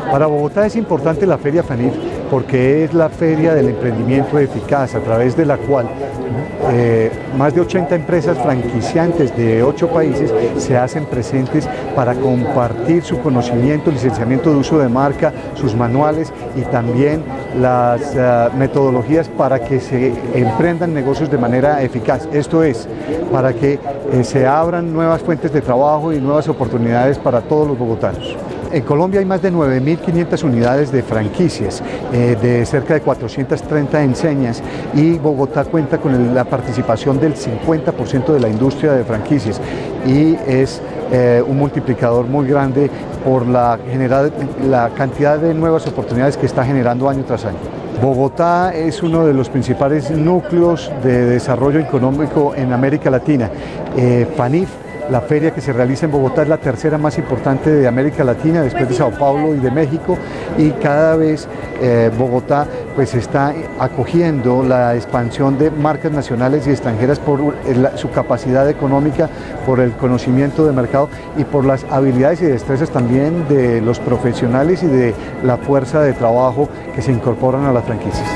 Para Bogotá es importante la Feria FANIF porque es la feria del emprendimiento eficaz, a través de la cual más de 80 empresas franquiciantes de 8 países se hacen presentes para compartir su conocimiento, licenciamiento de uso de marca, sus manuales y también las metodologías para que se emprendan negocios de manera eficaz. Esto es, para que se abran nuevas fuentes de trabajo y nuevas oportunidades para todos los bogotanos. En Colombia hay más de 9.500 unidades de franquicias, de cerca de 430 enseñas, y Bogotá cuenta con la participación del 50% de la industria de franquicias y es un multiplicador muy grande por la cantidad de nuevas oportunidades que está generando año tras año. Bogotá es uno de los principales núcleos de desarrollo económico en América Latina. FANIF, la feria que se realiza en Bogotá, es la tercera más importante de América Latina, después de Sao Paulo y de México, y cada vez Bogotá pues está acogiendo la expansión de marcas nacionales y extranjeras por su capacidad económica, por el conocimiento de mercado y por las habilidades y destrezas también de los profesionales y de la fuerza de trabajo que se incorporan a las franquicias.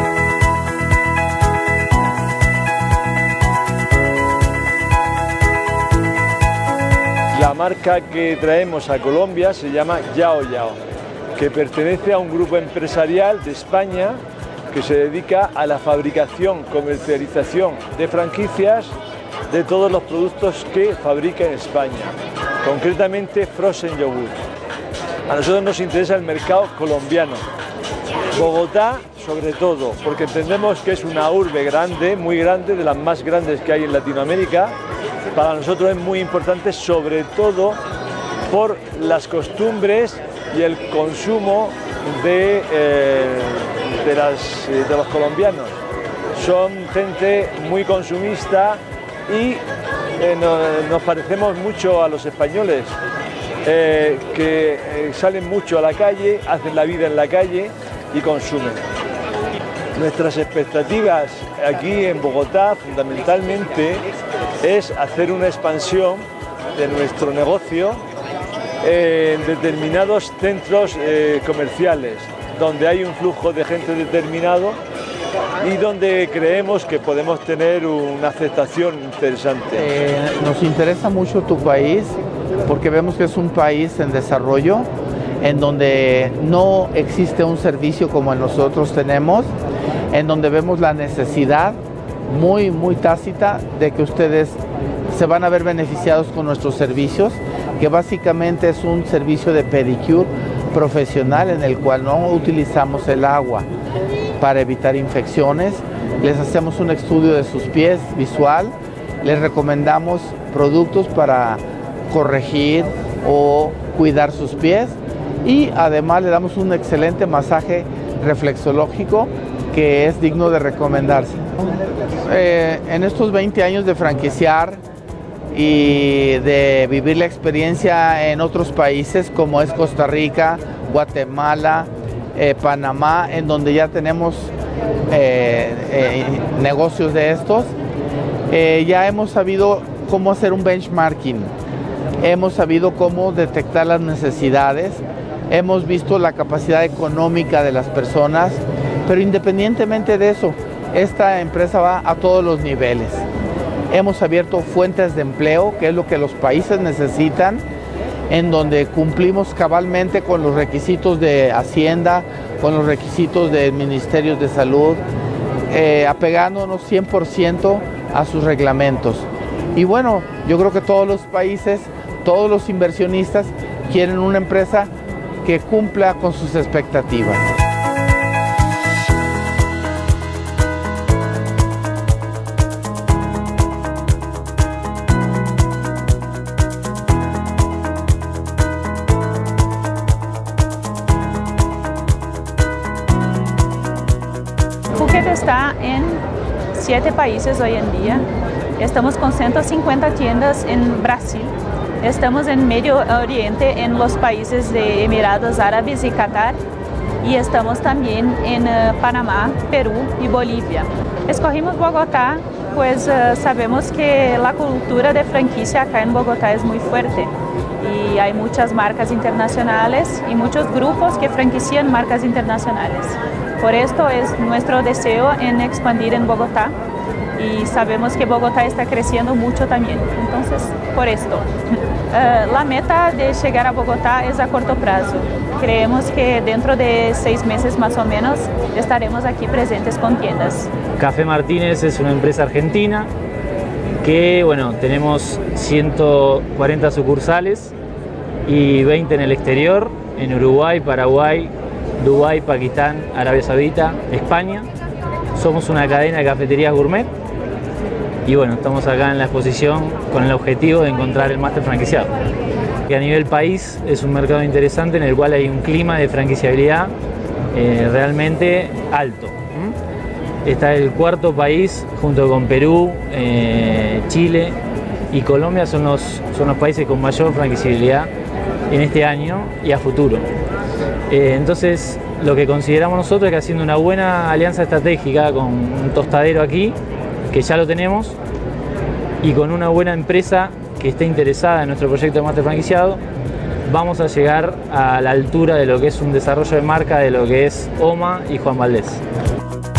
La marca que traemos a Colombia se llama Yao Yao, que pertenece a un grupo empresarial de España que se dedica a la fabricación, comercialización de franquicias de todos los productos que fabrica en España, concretamente frozen yogurt. A nosotros nos interesa el mercado colombiano, Bogotá sobre todo, porque entendemos que es una urbe grande, muy grande, de las más grandes que hay en Latinoamérica. Para nosotros es muy importante, sobre todo por las costumbres y el consumo de los colombianos. Son gente muy consumista y nos parecemos mucho a los españoles, que salen mucho a la calle, hacen la vida en la calle y consumen. Nuestras expectativas aquí en Bogotá fundamentalmente es hacer una expansión de nuestro negocio en determinados centros comerciales, donde hay un flujo de gente determinado y donde creemos que podemos tener una aceptación interesante. Nos interesa mucho tu país porque vemos que es un país en desarrollo, en donde no existe un servicio como nosotros tenemos, en donde vemos la necesidad muy tácita de que ustedes se van a ver beneficiados con nuestros servicios, que básicamente es un servicio de pedicure profesional en el cual no utilizamos el agua para evitar infecciones, les hacemos un estudio de sus pies visual, les recomendamos productos para corregir o cuidar sus pies y además le damos un excelente masaje reflexológico que es digno de recomendarse. En estos 20 años de franquiciar y de vivir la experiencia en otros países como es Costa Rica, Guatemala, Panamá, en donde ya tenemos negocios de estos, ya hemos sabido cómo hacer un benchmarking, hemos sabido cómo detectar las necesidades, hemos visto la capacidad económica de las personas, pero independientemente de eso, esta empresa va a todos los niveles. Hemos abierto fuentes de empleo, que es lo que los países necesitan, en donde cumplimos cabalmente con los requisitos de Hacienda, con los requisitos de Ministerios de Salud, apegándonos 100% a sus reglamentos. Y bueno, yo creo que todos los países, todos los inversionistas quieren una empresa que cumpla con sus expectativas. Phuket está en 7 países hoy en día. Estamos con 150 tiendas en Brasil. Estamos en Medio Oriente, en los países de Emiratos Árabes y Qatar. Y estamos también en Panamá, Perú y Bolivia. Escogimos Bogotá pues sabemos que la cultura de franquicia acá en Bogotá es muy fuerte y hay muchas marcas internacionales y muchos grupos que franquician marcas internacionales. Por esto es nuestro deseo en expandir en Bogotá y sabemos que Bogotá está creciendo mucho también, entonces por esto. La meta de llegar a Bogotá es a corto plazo. Creemos que dentro de 6 meses más o menos estaremos aquí presentes con tiendas. Café Martínez es una empresa argentina que, bueno, tenemos 140 sucursales y 20 en el exterior, en Uruguay, Paraguay, Dubái, Pakistán, Arabia Saudita, España. Somos una cadena de cafeterías gourmet y bueno, estamos acá en la exposición con el objetivo de encontrar el máster franquiciado. Que a nivel país es un mercado interesante en el cual hay un clima de franquiciabilidad realmente alto. Está el cuarto país junto con Perú, Chile y Colombia son los países con mayor franquiciabilidad en este año y a futuro. Entonces lo que consideramos nosotros es que haciendo una buena alianza estratégica con un tostadero aquí, que ya lo tenemos, y con una buena empresa que esté interesada en nuestro proyecto de máster franquiciado, vamos a llegar a la altura de lo que es un desarrollo de marca de lo que es OMA y Juan Valdez.